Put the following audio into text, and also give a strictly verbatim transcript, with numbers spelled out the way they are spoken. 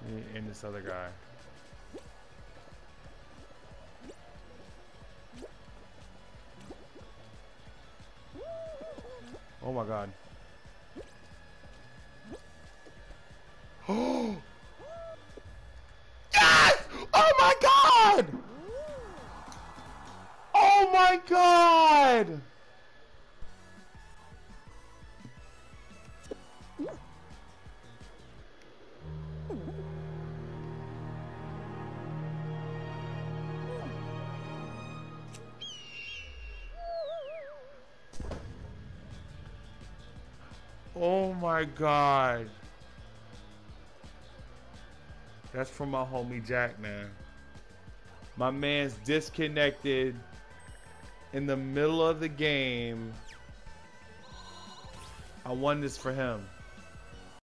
And this other guy. Oh my god. Oh! Yes! Oh my god! Oh my god! Oh my god. That's from my homie Jack, man. My man's disconnected in the middle of the game. I won this for him.